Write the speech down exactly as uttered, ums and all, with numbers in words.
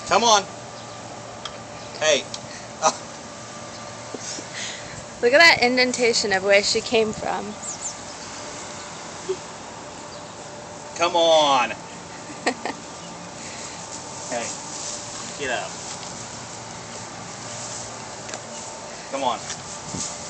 Come on. Hey. Oh. Look at that indentation of where she came from. Come on. Hey. Get up. Come on.